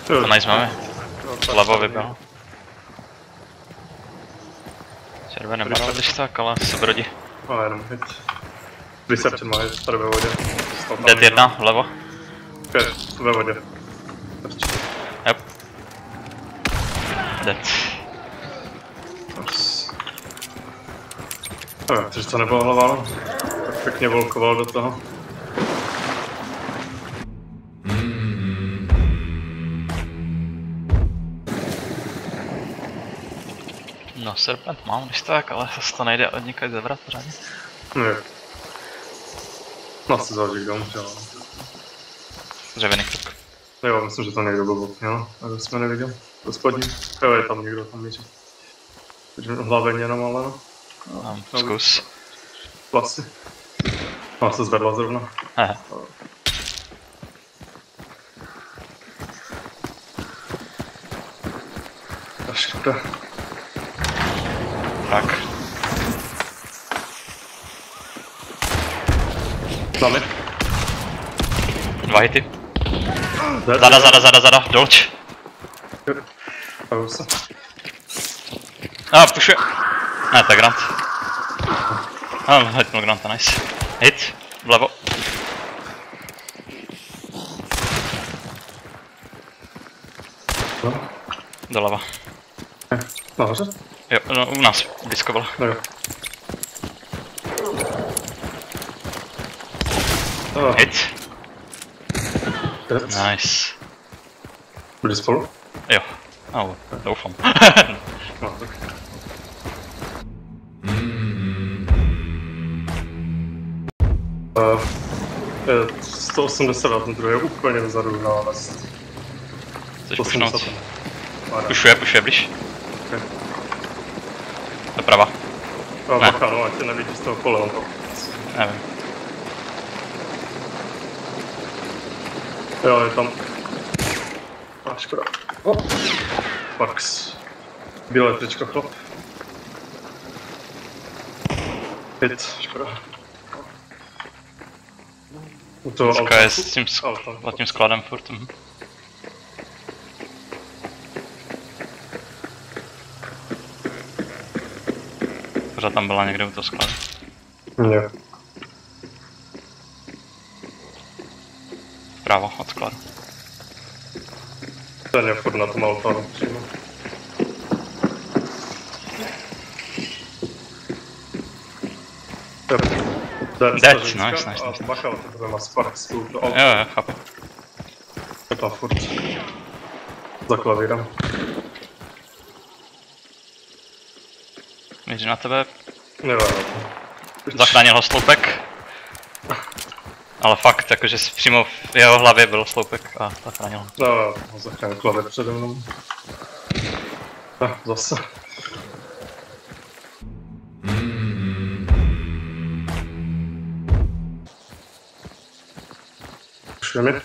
To nice máme. Vlevo vybral. Červené barva, když tak, ale se brodí. No jenom hit. Reception má hit, tady ve vodě. Dead 1, vlevo. 5, ve vodě. Yep. Dead. Což to nebylo hlava, no. Tak pěkně volkoval do toho. No, serpent mám, když tak, ale zase to nejde od někaď zevrat pořádně. Ne. No, se záleží, kdo může, ale... Dřevěný krok. Jo, myslím, že to někdo byl měl, ale jsme neviděl. To spodní. Jo, je tam někdo, tam míří. Takže hlavně jenom, ale no. Mám zkus. Vlasy. No, se zvedla zrovna. Hehe. Škoda. Tak. Máme. 2 hity. Zada, dolč. Pausa. Pušuje. Ne, to je Grant. Hitnul Granta, nice. Hit, vlevo. No. Doleva. Nahoře? Jo, no, u nás diskoval. No jo. Hit. Dead. Nice. Byli spolu? Jo. Doufám. No, tak. Je 180 ten druhý je úplně vzadu na lest. Chceš pušnout? Pušuje blíž. Okay. Doprava. Bacha, no, ať tě nevidí z toho pole, on to. Nevím. Jo, je tam. Škoda. Pax. Bílé tričko, chlap. Hit, škoda. U toho Dneska je s tím, alta. tím skladem furt. Pořád tam byla někde u toho skladu. Jo. Vpravo od skladu. Ten je furt na tom altáru přímo. Dead, nice. A bacha, to má Sparks, to auto. Jo, chápu. Je tam furt. Za klavírem. Míří na tebe. Jo. Zachránil ho sloupek. Ale fakt, jakože přímo v jeho hlavě byl sloupek a zachránil ho. No, zachránil klavír přede mnou. Zase. Pušujeme.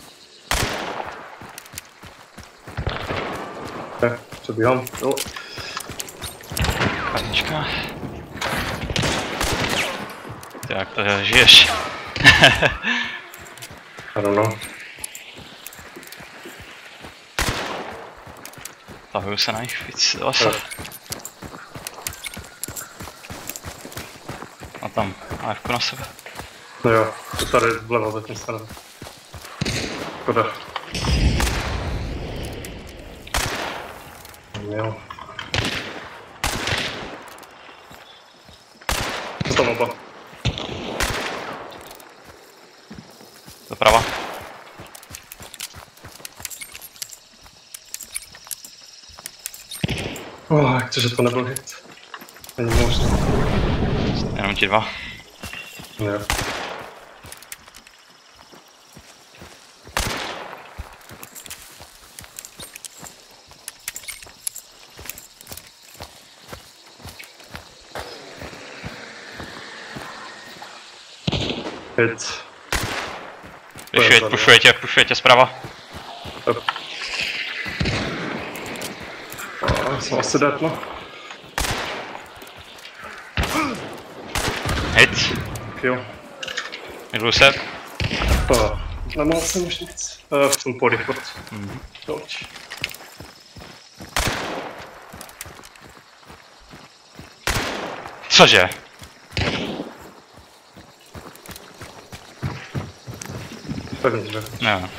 Přebíhám. Jo. Karnička. Ty jak to žiješ? I don't know. Tahuju se na nich víc do lesa. A tam AFku na sebe. No jo, to tady vlevo zatím stane. Škoda. Jo. Co tam oba? Doprava. Jak to, že to nebyl hit? Není možné. Jenom ti 2. Jo. Hit. Pušuje tě zprava. Jsem asi dead, no. Hit. Jo. Mydlu se. Nemohl jsem už nic. V tom podchod. Do očí. Cože? Pevně, že? No.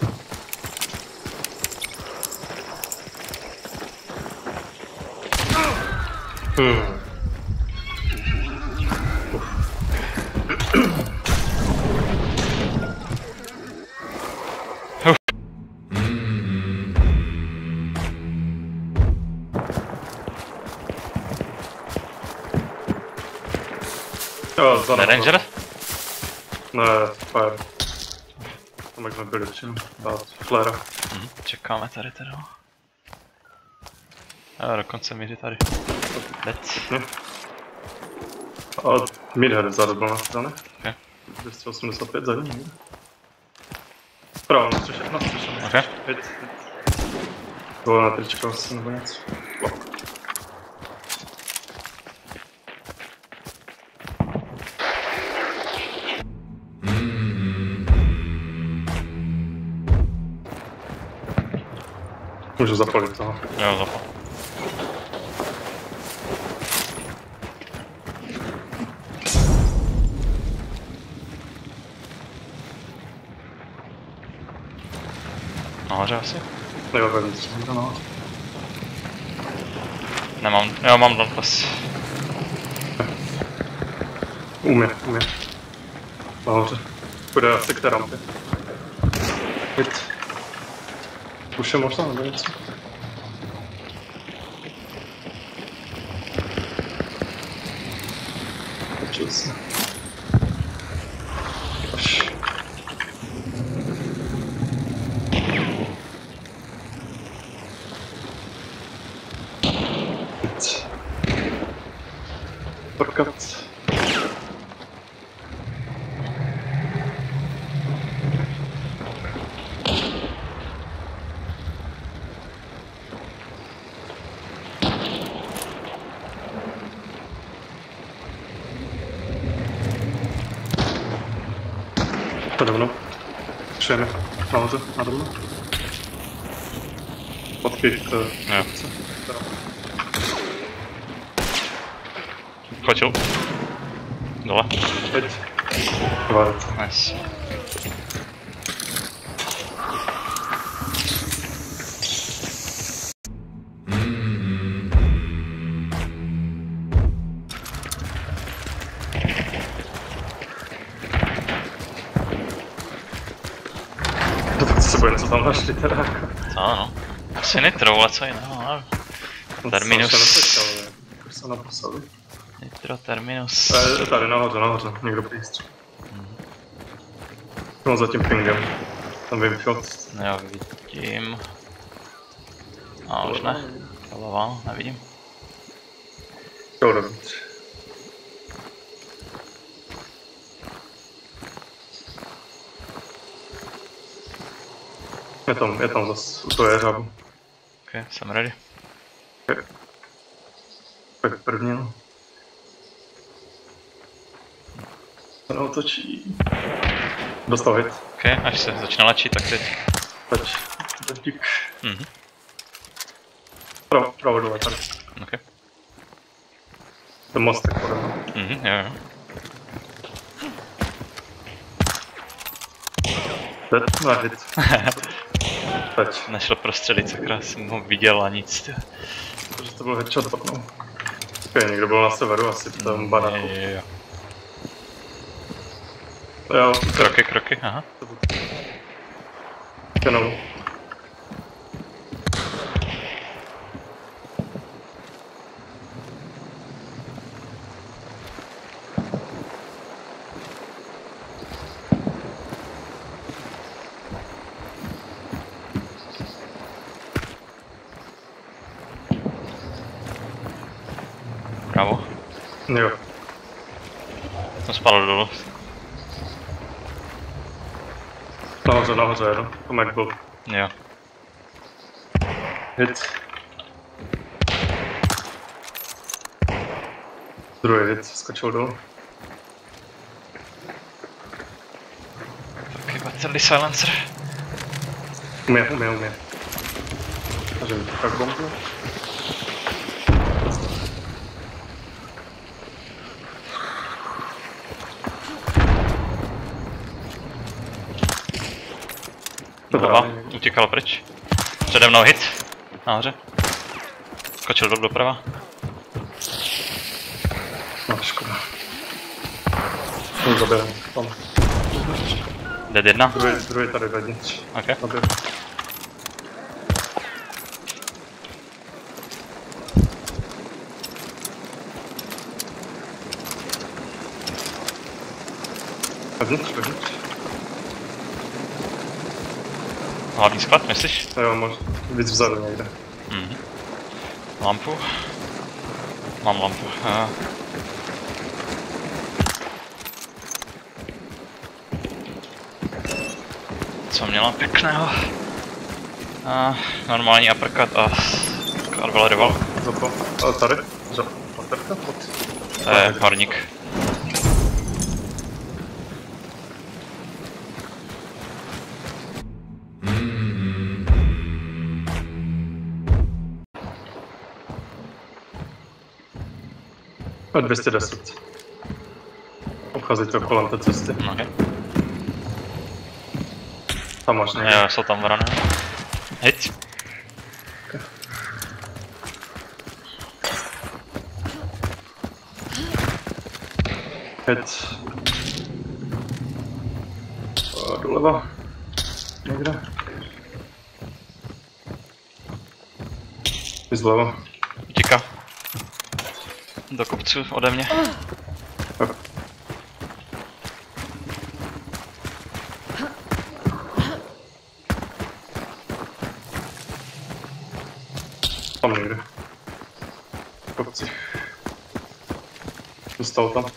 Jo, za náma. Ranger? Ne, fire. Tam jak jsme byli přímo. Dát flare. Čekáme tady teda. A dokonce míří tady. Dead. A midhead vzadu byl na straně. Okay. 285 za ním. Pravo, na střeše. Okay. Hit. Bylo na tričko asi nebo něco. Můžu zapalit toho. Jo, zapal. Nahoře asi? Jo, vevnitř. No. Nemám, jo, mám donpas. Umě. Nahoře. Půjde asi k té rampě. Hit. Už je možná nebo něco? Počil se. Až. Hit. Porkat. Pode mnou. Přejeme nahoře, nade mnou. Odkyt. Jo. Chodil. Dole. Teď. Kvart. Nice. Tak se bojím, co tam našli teda. Ano. Asi nitro, ale co jiného. Terminus. Už se naposali. Nitro, terminus. Tady nahoře, někdo přístřel. No za tím pingem. Tam vím shot. Jo, vidím. A už ne. Hlava, nevidím. Jo, dovnitř. Je tam zas u toho jeřábu. Ok, jsem ready. Tak první, no. Ten otočí. Dostal hit. Ok, až se začne lačit, tak teď. Teď dík. Mhm. Pravo dole tady. Ok. Ten mostek pode mnou. Mhm, jo. Teď? No, hit. Teď. Nešel prostředit, sakra, jsem ho viděl a nic. Tě. Protože to byl headshot potom. Ok, někdo byl na severu, asi v tom baráku. Jo. Jo, Kroky, aha. jenom. Bravo. Jo. Jsem spadl dolů. Nahoře, jo. Tam jak byl. Jo. Hit. Druhý hit, skočil dolů. Taky ten silencer. Umie. Takže mi to tak bombu. Hlava, utíkal pryč. Přede mnou hit. Nahoře. Skočil doprava. No, škoda. Zabijám. Tam. Dead 1. Druhý tady vevnitř. Okay. Zabijám. Vevnitř. Hlavní sklad, myslíš? Jo, možná. Víc vzadu někde. Lampu. Mám lampu. Co měla pěkného? Normální uppercut a Carvel rival. Zopo. Ale tady? Paterka? To je horník. A 210. Obcházej to kolem té cesty. Okay. Tam máš někde. Jo, jsou tam vrané. Hit. Hit. Doleva. Někde. Ty zleva. Utíká. Do kopců ode mě. Tam někde. Kopci. Dostal tam.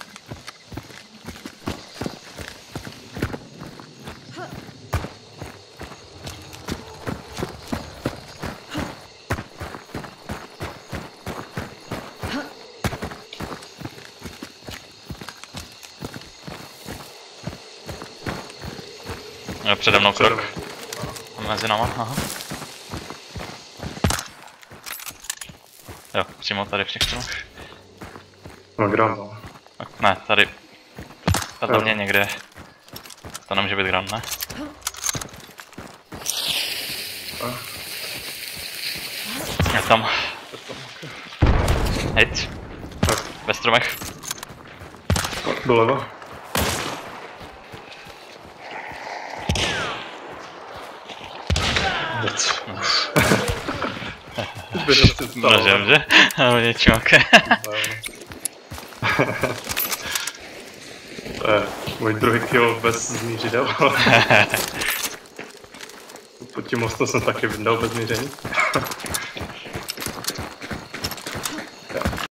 Jo, přede mnou krok. Mezi náma, aha. Jo, přímo tady v těch stranách. No, gram. Ne, tady. Tady mě někde. To nemůže být grand, ne? Je tam. Hit. Ve stromech. Doleva. Nic. Nožem, že? Nebo něčím, okej. To je můj druhý kill bez zmířidel. Pod tím mostem jsem taky vydal bez míření.